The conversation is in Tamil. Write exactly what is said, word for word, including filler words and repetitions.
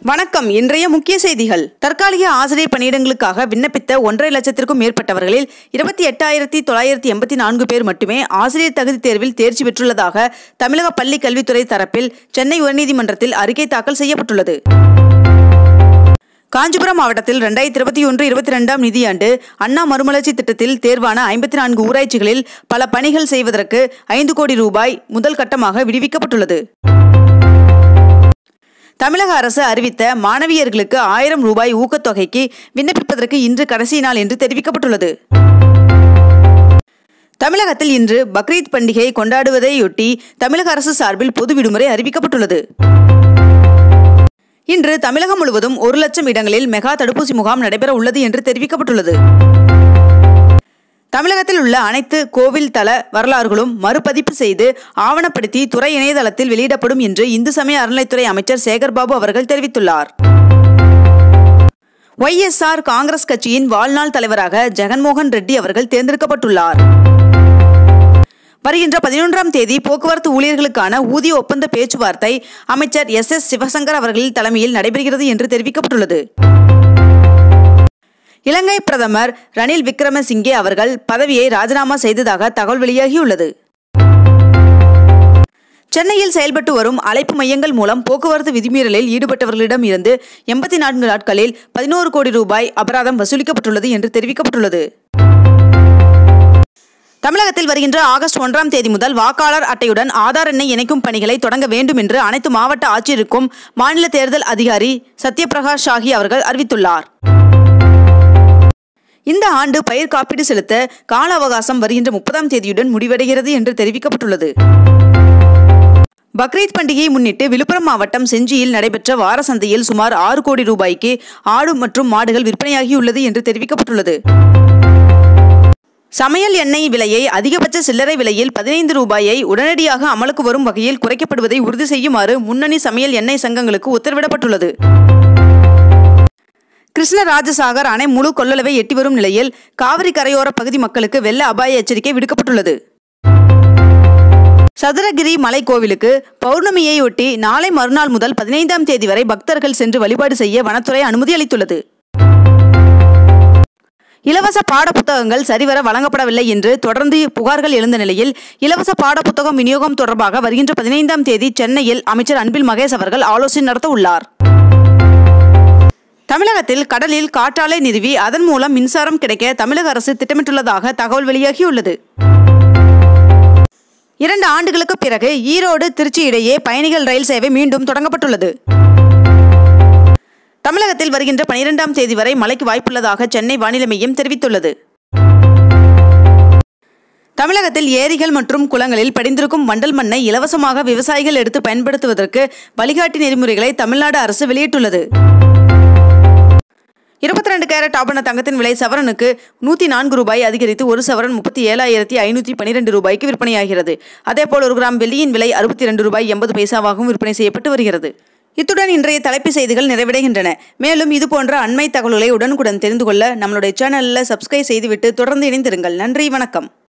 வணக்கம். இன்றைய முக்கிய செய்திகள். தற்காலிக ஆசிரியர் பணியிடங்களுக்காக விண்ணப்பித்த ஒன்றரை லட்சத்திற்கும் மேற்பட்டவர்களில் இருபத்தி எட்டாயிரத்தி தொள்ளாயிரத்தி எண்பத்தி நான்கு பேர் மட்டுமே ஆசிரியர் தகுதி தேர்வில் தேர்ச்சி பெற்றுள்ளதாக தமிழக பள்ளி கல்வித்துறை தரப்பில் சென்னை உயர்நீதிமன்றத்தில் அறிக்கை தாக்கல் செய்யப்பட்டுள்ளது. காஞ்சிபுரம் மாவட்டத்தில் இரண்டாயிரத்தி இருபத்தி ஒன்று இருபத்தி இரண்டாம் நிதியாண்டு அண்ணா மறுமலர்ச்சி திட்டத்தில் தேர்வான ஐம்பத்தி நான்கு ஊராட்சிகளில் பல பணிகள் செய்வதற்கு ஐந்து கோடி ரூபாய் முதல் கட்டமாக விடுவிக்கப்பட்டுள்ளது. தமிழக அரசு அறிவித்த மாணவியர்களுக்கு ஆயிரம் ரூபாய் ஊக்கத்தொகைக்கு விண்ணப்பிப்பதற்கு இன்று கடைசி நாள் என்று தெரிவிக்கப்பட்டுள்ளது. தமிழகத்தில் இன்று பக்ரீத் பண்டிகையை கொண்டாடுவதையொட்டி தமிழக அரசு சார்பில் பொது விடுமுறை அறிவிக்கப்பட்டுள்ளது. இன்று தமிழகம் முழுவதும் ஒரு லட்சம் இடங்களில் மெகா தடுப்பூசி முகாம் நடைபெற உள்ளது என்று தெரிவிக்கப்பட்டுள்ளது. தமிழகத்தில் உள்ள அனைத்து கோவில் தல வரலாறுகளும் மறுபதிப்பு செய்து ஆவணப்படுத்தி துறை இணையதளத்தில் வெளியிடப்படும் என்று இந்து சமய அறநிலைத்துறை அமைச்சர் சேகர்பாபு அவர்கள் தெரிவித்துள்ளார். ஒய் எஸ் ஆர் காங்கிரஸ் கட்சியின் வாழ்நாள் தலைவராக ஜெகன்மோகன் ரெட்டி அவர்கள் தேர்ந்தெடுக்கப்பட்டுள்ளார். வருகின்ற பதினொன்றாம் தேதி போக்குவரத்து ஊழியர்களுக்கான ஊதிய ஒப்பந்த பேச்சுவார்த்தை அமைச்சர் எஸ் எஸ் சிவசங்கர் அவர்களின் தலைமையில் நடைபெறுகிறது என்று தெரிவிக்கப்பட்டுள்ளது. இலங்கை பிரதமர் ரணில் விக்ரமசிங்கே அவர்கள் பதவியை ராஜினாமா செய்ததாக தகவல் வெளியாகியுள்ளது. சென்னையில் செயல்பட்டு வரும் அழைப்பு மையங்கள் மூலம் போக்குவரத்து விதிமீறலில் ஈடுபட்டவர்களிடம் இருந்து எண்பத்தி நான்கு நாட்களில் பதினோரு கோடி ரூபாய் அபராதம் வசூலிக்கப்பட்டுள்ளது என்று தெரிவிக்கப்பட்டுள்ளது. தமிழகத்தில் வருகின்ற ஆகஸ்ட் ஒன்றாம் தேதி முதல் வாக்காளர் அட்டையுடன் ஆதார் எண்ணை இணைக்கும் பணிகளை தொடங்க வேண்டும் என்று அனைத்து மாவட்ட ஆட்சியருக்கும் மாநில தேர்தல் அதிகாரி சத்யபிரகாஷ் ஷாஹி அவர்கள் அறிவித்துள்ளார். இந்த ஆண்டு பயிர் காப்பீடு செலுத்த கால அவகாசம் வருகின்ற முப்பதாம் தேதியுடன் முடிவடைகிறது என்று தெரிவிக்கப்பட்டுள்ளது. பக்ரீத் பண்டிகையை முன்னிட்டு விழுப்புரம் மாவட்டம் செஞ்சியில் நடைபெற்ற வார சந்தையில் சுமார் ஆறு கோடி ரூபாய்க்கு ஆடு மற்றும் மாடுகள் விற்பனையாகியுள்ளது என்று தெரிவிக்கப்பட்டுள்ளது. சமையல் எண்ணெய் விலையை அதிகபட்ச சில்லறை விலையில் பதினைந்து ரூபாயை உடனடியாக அமலுக்கு வரும் வகையில் குறைக்கப்படுவதை உறுதி செய்யுமாறு முன்னணி சமையல் எண்ணெய் சங்கங்களுக்கு உத்தரவிடப்பட்டுள்ளது. கிருஷ்ணராஜசாகர் அணை முழு கொள்ளளவை எட்டி வரும் நிலையில் காவிரி கரையோர பகுதி மக்களுக்கு வெள்ள அபாய எச்சரிக்கை விடுக்கப்பட்டுள்ளது. சதுரகிரி மலை கோவிலுக்கு பௌர்ணமியையொட்டி நாளை மறுநாள் முதல் பதினைந்தாம் தேதி வரை பக்தர்கள் சென்று வழிபாடு செய்ய வனத்துறை அனுமதி அளித்துள்ளது. இலவச பாட புத்தகங்கள் சரிவர வழங்கப்படவில்லை என்று தொடர்ந்து புகார்கள் எழுந்த நிலையில் இலவச பாட புத்தகம் விநியோகம் தொடர்பாக வருகின்ற பதினைந்தாம் தேதி சென்னையில் அமைச்சர் அன்பில் மகேஷ் அவர்கள் ஆலோசனை நடத்த உள்ளார். தமிழகத்தில் கடலில் காற்றாலை நிறுவி அதன் மூலம் மின்சாரம் கிடைக்க தமிழக அரசு திட்டமிட்டுள்ளதாக தகவல் வெளியாகியுள்ளது. இரண்டு ஆண்டுகளுக்கு பிறகு ஈரோடு திருச்சி இடையே பயணிகள் ரயில் சேவை மீண்டும் தொடங்கப்பட்டுள்ளது. தமிழகத்தில் வருகின்ற பனிரெண்டாம் தேதி வரை மழைக்கு வாய்ப்புள்ளதாக சென்னை வானிலை மையம் தெரிவித்துள்ளது. தமிழகத்தில் ஏரிகள் மற்றும் குளங்களில் படிந்திருக்கும் வண்டல் மண்ணை இலவசமாக விவசாயிகள் எடுத்து பயன்படுத்துவதற்கு வழிகாட்டி நெறிமுறைகளை தமிழ்நாடு அரசு வெளியிட்டுள்ளது. இருபத்தி ரெண்டு கேரட் ஆபண தங்கத்தின் விலை சவரனுக்கு நூற்றி நான்கு ரூபாய் அதிகரித்து ஒரு சவரன் முப்பத்தி ஏழாயிரத்தி ஐநூற்றி பனிரெண்டு ரூபாய்க்கு விற்பனையாகிறது. அதேபோல் ஒரு கிராம் வெள்ளியின் விலை அறுபத்தி இரண்டு ரூபாய் எண்பது பைசாவாகவும் விற்பனை செய்யப்பட்டு வருகிறது. இத்துடன் இன்றைய தலைப்பு செய்திகள் நிறைவடைகின்றன. மேலும் இதுபோன்ற அண்மை தகவல்களை உடனுக்குடன் தெரிந்து கொள்ள நம்மளுடைய சேனலில் சப்ஸ்கிரைப் செய்துவிட்டு தொடர்ந்து இணைந்திருங்கள். நன்றி, வணக்கம்.